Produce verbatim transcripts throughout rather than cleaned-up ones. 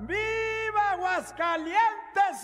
¡Viva Aguascalientes!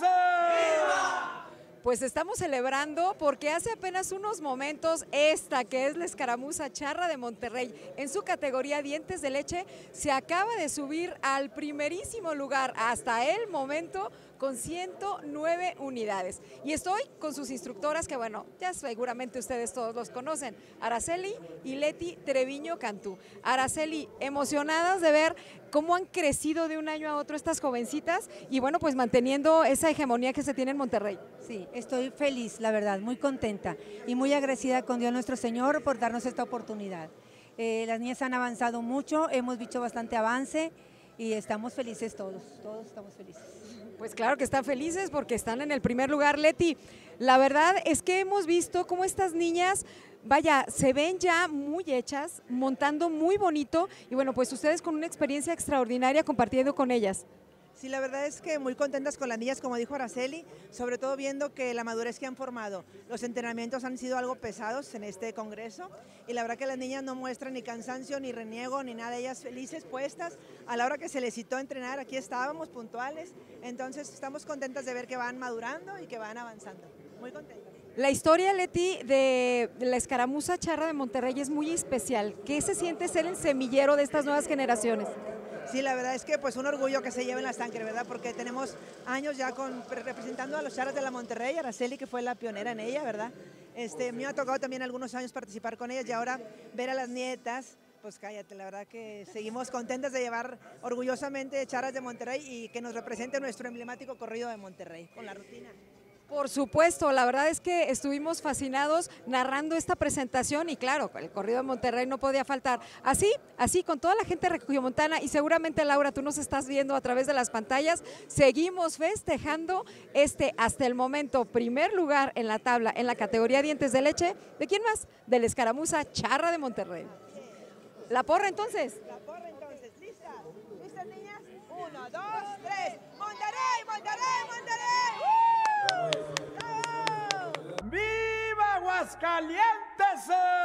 ¡Viva! Pues estamos celebrando porque hace apenas unos momentos esta, que es la escaramuza charra de Monterrey, en su categoría dientes de leche, se acaba de subir al primerísimo lugar hasta el momento con ciento nueve unidades. Y estoy con sus instructoras que, bueno, ya seguramente ustedes todos los conocen, Araceli y Leti Treviño Cantú. Araceli, emocionadas de ver cómo han crecido de un año a otro estas jovencitas y, bueno, pues manteniendo esa hegemonía que se tiene en Monterrey. Sí, estoy feliz, la verdad, muy contenta y muy agradecida con Dios nuestro Señor por darnos esta oportunidad. Eh, las niñas han avanzado mucho, hemos visto bastante avance y estamos felices todos, todos estamos felices. Pues claro que están felices porque están en el primer lugar. Leti, la verdad es que hemos visto cómo estas niñas, vaya, se ven ya muy hechas, montando muy bonito y bueno, pues ustedes con una experiencia extraordinaria compartiendo con ellas. Sí, la verdad es que muy contentas con las niñas, como dijo Araceli, sobre todo viendo que la madurez que han formado. Los entrenamientos han sido algo pesados en este congreso y la verdad que las niñas no muestran ni cansancio, ni reniego, ni nada, ellas felices, puestas. A la hora que se les citó entrenar, aquí estábamos puntuales, entonces estamos contentas de ver que van madurando y que van avanzando. Muy contentas. La historia, Leti, de la escaramuza charra de Monterrey es muy especial. ¿Qué se siente ser el semillero de estas nuevas generaciones? Sí, la verdad es que pues un orgullo que se lleven la sangre, ¿verdad? Porque tenemos años ya con, representando a los charras de la Monterrey, Araceli que fue la pionera en ella, ¿verdad? Este, a mí me ha tocado también algunos años participar con ellas y ahora ver a las nietas, pues cállate, la verdad que seguimos contentas de llevar orgullosamente charras de Monterrey y que nos represente nuestro emblemático corrido de Monterrey con la rutina. Por supuesto, la verdad es que estuvimos fascinados narrando esta presentación y claro, el corrido de Monterrey no podía faltar. Así, así con toda la gente regiomontana y seguramente Laura, tú nos estás viendo a través de las pantallas, seguimos festejando este hasta el momento primer lugar en la tabla en la categoría dientes de leche. ¿De quién más? De la escaramuza charra de Monterrey. ¿La porra entonces? La porra entonces, ¿listas? ¿Listas niñas? Uno, dos, tres. ¡Monterrey, Monterrey, Monterrey! ¡Uh! ¡Viva Aguascalientes!